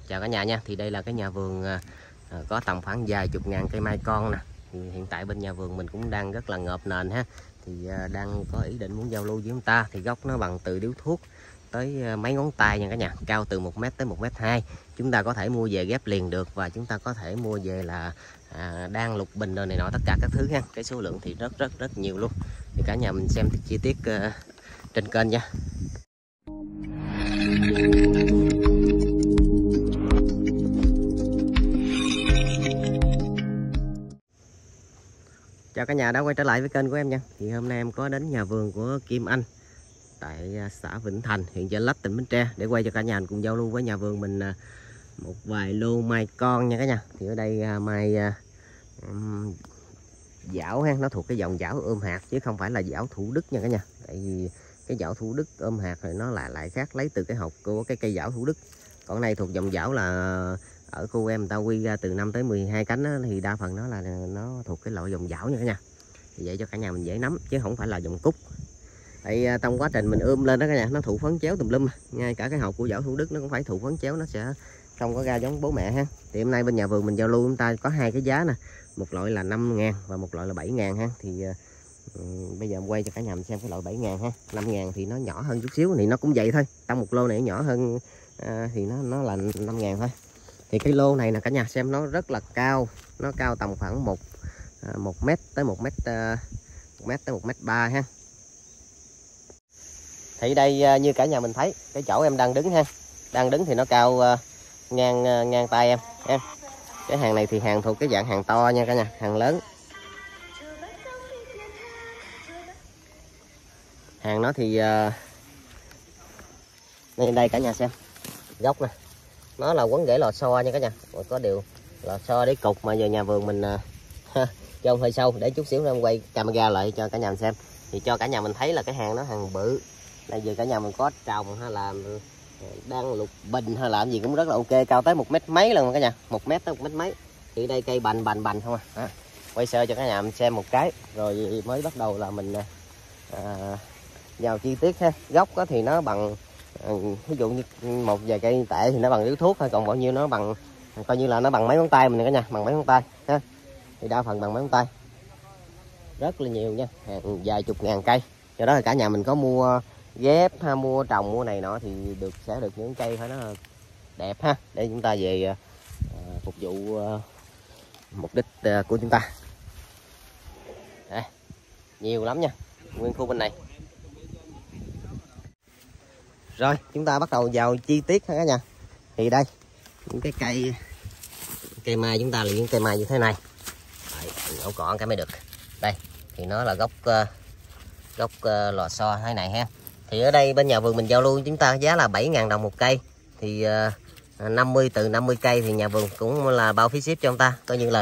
Chào cả nhà nha. Thì đây là cái nhà vườn có tầm khoảng vài chục ngàn cây mai con nè. Thì hiện tại bên nhà vườn mình cũng đang rất là ngợp nền ha. Thì đang có ý định muốn giao lưu với chúng ta. Thì gốc nó bằng từ điếu thuốc tới mấy ngón tay nha cả nhà, cao từ 1 mét tới 1m2. Chúng ta có thể mua về ghép liền được, và chúng ta có thể mua về là đang lục bình rồi này nọ tất cả các thứ ha. Cái số lượng thì rất nhiều luôn. Thì cả nhà mình xem chi tiết trên kênh nha. Chào cả nhà đã quay trở lại với kênh của em nha. Thì hôm nay em có đến nhà vườn của Kim Anh tại xã Vĩnh Thành, huyện Chợ Lách, tỉnh Bến Tre để quay cho cả nhà cùng giao lưu với nhà vườn mình một vài lô mai con nha cả nhà. Thì ở đây mai dảo ha, nó thuộc cái dòng dảo ôm hạt chứ không phải là dảo Thủ Đức nha cả nhà. Tại vì cái dảo Thủ Đức ôm hạt thì nó lại khác, lấy từ cái hột của cái cây dảo Thủ Đức. Còn này thuộc dòng dảo là ở khu em người ta quy ra từ 5 tới 12 cánh đó, thì đa phần nó thuộc cái loại dòng dảo nha cả nhà. Thì vậy cho cả nhà mình dễ nắm chứ không phải là dòng cúc. Tại trong quá trình mình ươm lên đó cả nhà, nó thụ phấn chéo tùm lum, ngay cả cái hột của dảo Thủ Đức nó cũng phải thụ phấn chéo, nó sẽ không có ra giống bố mẹ ha. Thì hôm nay bên nhà vườn mình giao lưu chúng ta có hai cái giá nè, một loại là 5.000 và một loại là 7.000 ha. Thì bây giờ em quay cho cả nhà mình xem cái loại 7.000 ha. 5.000 thì nó nhỏ hơn chút xíu, thì nó cũng vậy thôi, trong một lô này nhỏ hơn thì nó là 5.000 thôi. Thì cái lô này nè cả nhà xem, nó rất là cao, nó cao tầm khoảng 1 mét tới 1 mét, 1 mét tới 1m3 ha. Thì đây như cả nhà mình thấy cái chỗ em đang đứng ha, đang đứng thì nó cao ngang tay em. Cái hàng này thì hàng thuộc cái dạng hàng to nha cả nhà, hàng lớn. Hàng nó thì đây cả nhà xem gốc nè, nó là quấn rễ lò xo nha cả nhà. Rồi có điều lò xo để cục mà giờ nhà vườn mình cho hơi sâu, để chút xíu nữa em quay camera lại cho cả nhà mình xem. Thì cho cả nhà mình thấy là cái hàng nó hàng bự. Đây giờ cả nhà mình có trồng hay là đang lục bình hay làm gì cũng rất là ok, cao tới 1 mét mấy lần cả nhà, 1 mét tới 1 mét mấy. Thì đây cây bành không à. Quay sơ cho cả nhà mình xem một cái rồi mới bắt đầu là mình vào chi tiết ha. Gốc thì nó bằng ví dụ như một vài cây tệ thì nó bằng điếu thuốc thôi, còn bao nhiêu nó bằng, coi như là nó bằng mấy ngón tay mình cả nhà, bằng mấy ngón tay ha. Thì đa phần bằng mấy ngón tay, rất là nhiều nha, hàng vài chục ngàn cây. Do đó là cả nhà mình có mua ghép ha, mua trồng mua này nọ thì sẽ được những cây phải nó đẹp ha, để chúng ta về phục vụ mục đích của chúng ta. Đây, nhiều lắm nha, nguyên khu bên này. Rồi chúng ta bắt đầu vào chi tiết ha cả nhà. Thì đây những cái cây mai chúng ta là những cây mai như thế này. Ổ cọn cái mới được. Đây thì nó là gốc lò xo thế này ha. Thì ở đây bên nhà vườn mình giao lưu chúng ta giá là 7.000 đồng một cây. Thì từ 50 cây thì nhà vườn cũng là bao phí ship cho chúng ta, coi như là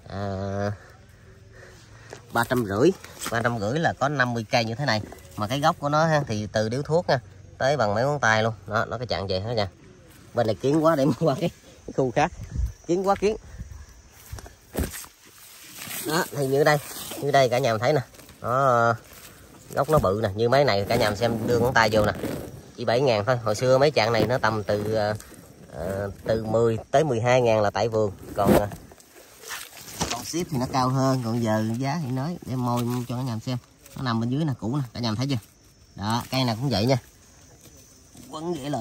350 là có 50 cây như thế này. Mà cái gốc của nó ha, thì từ điếu thuốc nha tới bằng mấy ngón tay luôn đó, nó cái trạng vậy hết nha. Bên này kiến quá để qua cái khu khác, kiến quá kiến đó. Thì như đây cả nhà mình thấy nè, nó gốc nó bự nè, như mấy này cả nhà mình xem, đưa ngón tay vô nè, chỉ 7.000 thôi. Hồi xưa mấy trạng này nó tầm từ 10 tới 12.000 là tại vườn, còn ship thì nó cao hơn. Còn giờ giá thì nói để môi cho cả nhà mình xem, nó nằm bên dưới nè, cũ nè, cả nhà mình thấy chưa đó. Cây nào cũng vậy nha, quấn rễ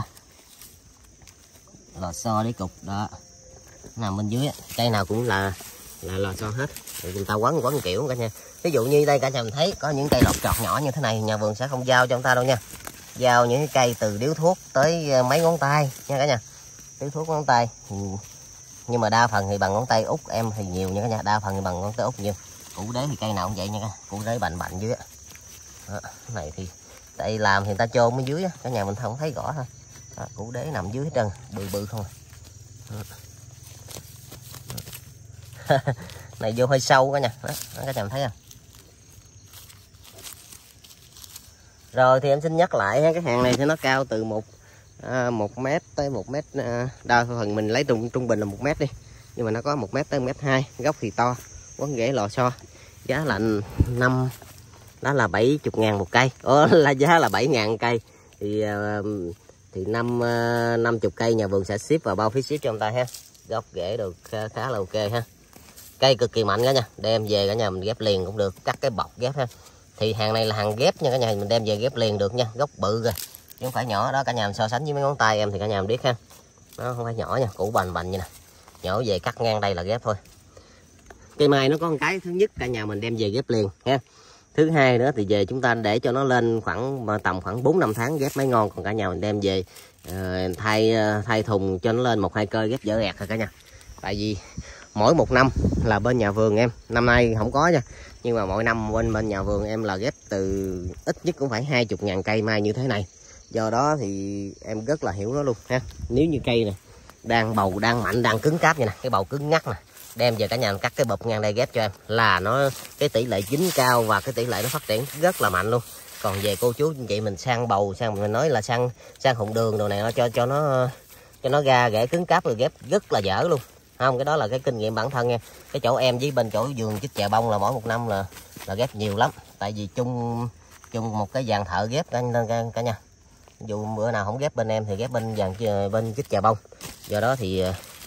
lò xo để cục đó, nằm bên dưới. Cây nào cũng là lò xo hết, thì người ta quấn kiểu cả nhà. Ví dụ như đây cả nhà mình thấy có những cây lọt trọt nhỏ như thế này, nhà vườn sẽ không giao cho chúng ta đâu nha. Giao những cái cây từ điếu thuốc tới mấy ngón tay nha cả nhà, điếu thuốc ngón tay. Nhưng mà đa phần thì bằng ngón tay út em thì nhiều nha cả nhà, đa phần thì bằng ngón tay út nhiều. Củ đế thì cây nào cũng vậy nha, củ đế bành dưới á. Này thì tại làm thì người ta chôn ở dưới á, cả nhà mình không thấy rõ thôi. Củ đế nằm dưới hết trơn, bự không này vô hơi sâu cả nhà, cả nhà mình thấy không. Rồi thì em xin nhắc lại cái hàng này thì nó cao từ 1 mét tới 1 mét, đa phần mình lấy trung bình là 1 mét đi, nhưng mà nó có 1 mét tới 1m2. Gốc thì to, quấn rễ lò xo. Giá là đó là 70.000 một cây, là giá là 7.000 cây. Thì thì 50 cây nhà vườn sẽ ship vào bao phí ship cho ông ta ha. Gốc rễ được khá là ok ha. Cây cực kỳ mạnh cả nha, đem về cả nhà mình ghép liền cũng được, cắt cái bọc ghép ha. Thì hàng này là hàng ghép nha cả nhà, mình đem về ghép liền được nha, gốc bự rồi chứ không phải nhỏ đó. Cả nhà mình so sánh với mấy ngón tay em thì cả nhà mình biết ha, nó không phải nhỏ nha, củ bành bành như nè, nhỏ về cắt ngang đây là ghép thôi. Cây mai nó có một cái, thứ nhất cả nhà mình đem về ghép liền ha. Thứ hai nữa thì về chúng ta để cho nó lên tầm khoảng 4-5 tháng ghép mới ngon. Còn cả nhà mình đem về thay thùng cho nó lên 1-2 cơ ghép dở ẹt rồi cả nhà. Tại vì mỗi một năm là bên nhà vườn em, năm nay không có nha, nhưng mà mỗi năm bên nhà vườn em là ghép từ ít nhất cũng phải 20.000 cây mai như thế này. Do đó thì em rất là hiểu nó luôn ha. Nếu như cây này đang bầu, đang mạnh, đang cứng cáp như này, cái bầu cứng ngắt nè, đem về cả nhà cắt cái bụp ngang đây ghép cho em là nó cái tỷ lệ chín cao và cái tỷ lệ nó phát triển rất là mạnh luôn. Còn về cô chú anh chị mình sang bầu, mình nói là sang hụng đường đồ này nó cho nó ra rễ cứng cáp rồi ghép rất là dở luôn. Không, cái đó là cái kinh nghiệm bản thân nha. Cái chỗ em với bên chỗ vườn chích chè bông là mỗi một năm là ghép nhiều lắm. Tại vì chung một cái dàn thợ ghép cả nhà. Dù bữa nào không ghép bên em thì ghép bên chích chè bông. Do đó thì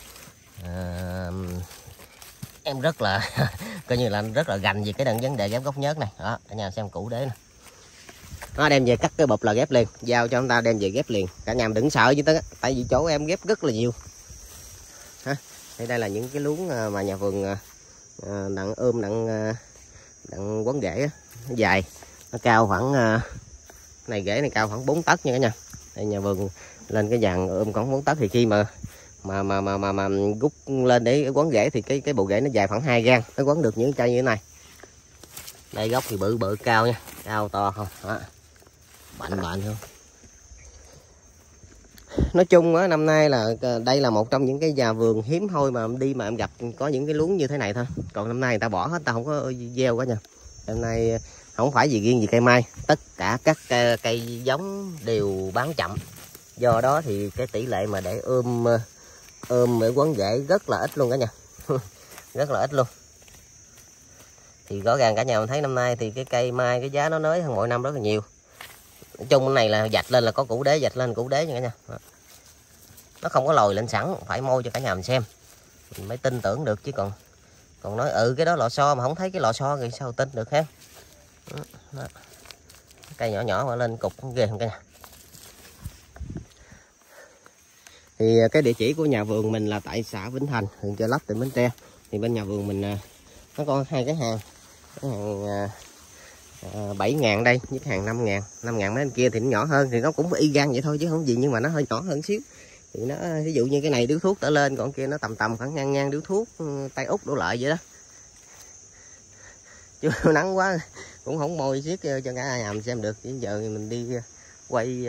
em rất là coi như là rất là gành về cái vấn đề ghép gốc nhớt này. Đó, cả nhà xem củ đế nè. Nó đem về cắt cái bụp là ghép liền, giao cho ông ta đem về ghép liền. Cả nhà mình đừng sợ chứ tới, tại vì chỗ em ghép rất là nhiều. Ha. Thì đây là những cái luống mà nhà vườn đặng ươm đặng quấn rễ á, nó dài, nó cao khoảng này rễ này cao khoảng 4 tấc nha cả nhà. Đây nhà vườn lên cái dàn ươm khoảng 4 tấc thì khi mà rút lên để quấn rễ thì cái bộ rễ nó dài khoảng 2 gang, nó quấn được những cây như thế này. Đây gốc thì bự cao nha, cao to không, đó. Bạnh không. Nói chung á, năm nay là đây là một trong những cái nhà vườn hiếm thôi mà em gặp có những cái luống như thế này thôi. Còn năm nay người ta bỏ hết, ta không có gieo cả nha. Năm nay không phải gì riêng gì cây mai, tất cả các cây giống đều bán chậm. Do đó thì cái tỷ lệ mà để ươm để quấn rễ rất là ít luôn cả nhà. Rất là ít luôn. Thì rõ ràng cả nhà mình thấy năm nay thì cái cây mai cái giá nó nới hơn mọi năm rất là nhiều. Nói chung cái này là dạch lên là có củ đế, dạch lên củ đế nha cả nhà. Nó không có lồi lên sẵn, phải môi cho cả nhà mình xem mình mới tin tưởng được, chứ còn nói cái đó lò xo mà không thấy cái lò xo thì sao tin được ha. Đó. Cây nhỏ mà lên cục ghê không cả nhà. Thì cái địa chỉ của nhà vườn mình là tại xã Vĩnh Thành, huyện Chợ Lách, tỉnh Bến Tre. Thì bên nhà vườn mình nó có hai cái hàng 7.000 đây với cái hàng 5.000. 5.000 mấy bên kia thì nó nhỏ hơn, thì nó cũng y gan vậy thôi chứ không gì, nhưng mà nó hơi nhỏ hơn xíu. Thì nó ví dụ như cái này điếu thuốc trở lên, còn kia nó tầm khoảng ngang điếu thuốc tay út đổ lại vậy đó. Chứ nắng quá cũng không môi xiết cho cả nhà mình xem được. Chứ giờ mình đi quay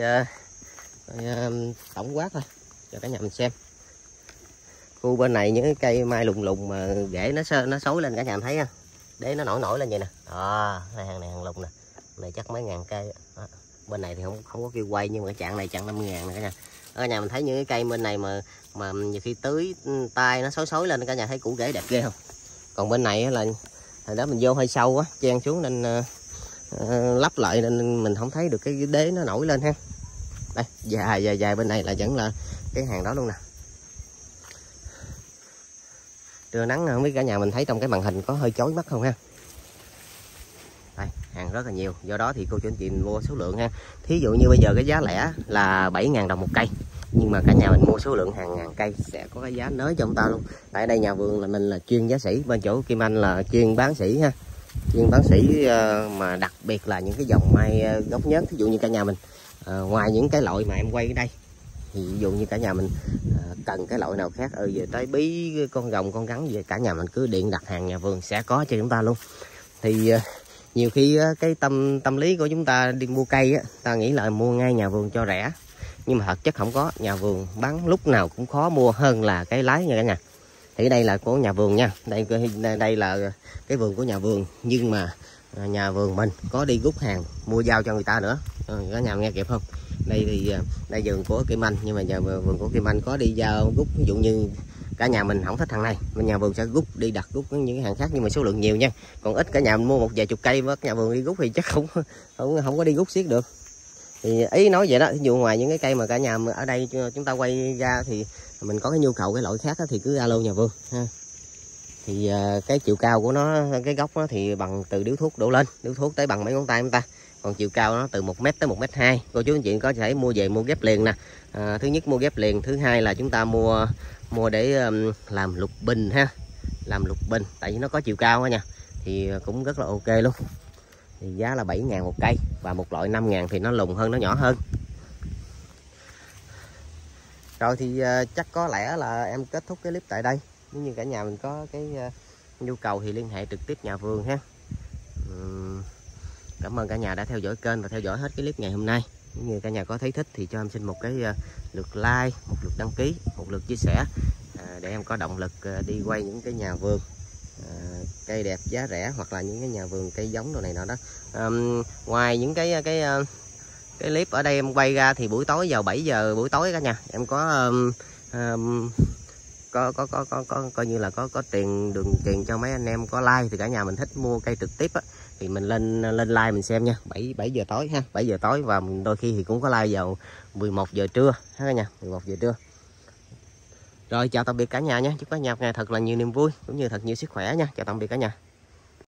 tổng quát thôi cho cả nhà mình xem. Khu bên này những cái cây mai lùng mà rễ nó xối lên cả nhà mình thấy ha. Để nó nổi lên vậy nè. Đó, hàng này hàng lùng nè. Này chắc mấy ngàn cây. Đó. Bên này thì không có kêu quay, nhưng mà cái chạng này chạng 50.000 nè cả nhà. Ở nhà mình thấy những cái cây bên này mà nhiều khi tưới tay nó xối lên cả nhà thấy củ rễ đẹp ghê không. Còn bên này là hồi đó mình vô hơi sâu á, chen xuống nên lắp lại nên mình không thấy được cái đế nó nổi lên ha. Đây, dài bên này là vẫn là cái hàng đó luôn nè. Trưa nắng không biết cả nhà mình thấy trong cái màn hình có hơi chói mắt không ha. Đây, hàng rất là nhiều, do đó thì cô chú anh chị mua số lượng ha. Thí dụ như bây giờ cái giá lẻ là 7.000 đồng một cây, nhưng mà cả nhà mình mua số lượng hàng ngàn cây sẽ có cái giá nới cho ông ta luôn. Tại đây nhà vườn là mình là chuyên giá sỉ, bên chỗ Kim Anh là chuyên bán sỉ ha. Chuyên bán sỉ mà đặc biệt là những cái dòng mai gốc nhớt. Thí dụ như cả nhà mình ngoài những cái loại mà em quay ở đây, thì ví dụ như cả nhà mình cần cái loại nào khác về tới bí, con rồng, con rắn về, cả nhà mình cứ điện đặt hàng nhà vườn sẽ có cho chúng ta luôn. Thì nhiều khi cái tâm lý của chúng ta đi mua cây á, ta nghĩ là mua ngay nhà vườn cho rẻ, nhưng mà thật chất không có. Nhà vườn bán lúc nào cũng khó mua hơn là cái lái nha cả nhà. Thì đây là của nhà vườn nha, đây là cái vườn của nhà vườn, nhưng mà nhà vườn mình có đi rút hàng mua giao cho người ta nữa. Cả nhà nghe kịp không? Đây thì đây vườn của Kim Anh, nhưng mà nhà vườn của Kim Anh có đi giao rút. Ví dụ như cả nhà mình không thích hàng này, bên nhà vườn sẽ rút đi đặt rút những cái hàng khác, nhưng mà số lượng nhiều nha. Còn ít cả nhà mình mua một vài chục cây, mất nhà vườn đi rút thì chắc không có đi rút xiết được. Thì ý nói vậy đó, ví dụ ngoài những cái cây mà cả nhà ở đây chúng ta quay ra thì mình có cái nhu cầu cái loại khác đó, thì cứ alo nhà vườn ha. Thì cái chiều cao của nó, cái gốc nó thì bằng từ điếu thuốc đổ lên, điếu thuốc tới bằng mấy ngón tay chúng ta. Còn chiều cao nó từ 1 m tới 1m2. Cô chú anh chị có thể mua về mua ghép liền nè. Thứ nhất mua ghép liền, thứ hai là chúng ta mua để làm lục bình ha, làm lục bình, tại vì nó có chiều cao đó nha, thì cũng rất là ok luôn. Thì giá là 7.000 một cây, và một loại 5.000 thì nó lùn hơn, nó nhỏ hơn. Rồi thì chắc có lẽ là em kết thúc cái clip tại đây. Nếu như cả nhà mình có cái nhu cầu thì liên hệ trực tiếp nhà vườn ha. Cảm ơn cả nhà đã theo dõi kênh và theo dõi hết cái clip ngày hôm nay. Nếu như cả nhà có thấy thích thì cho em xin một cái lượt like, một lượt đăng ký, một lượt chia sẻ, để em có động lực đi quay những cái nhà vườn cây đẹp giá rẻ, hoặc là những cái nhà vườn cây giống đồ này nọ đó. Ngoài những cái clip ở đây em quay ra thì buổi tối vào 7 giờ buổi tối cả nhà, em có coi như là có tiền đường truyền cho mấy anh em có like, thì cả nhà mình thích mua cây trực tiếp á, thì mình lên like mình xem nha. 7 giờ tối ha, 7 giờ tối, và đôi khi thì cũng có like vào 11 giờ trưa ha cả nhà, 11 giờ trưa. Rồi chào tạm biệt cả nhà nhé, chúc cả nhà thật là nhiều niềm vui cũng như thật nhiều sức khỏe nha. Chào tạm biệt cả nhà.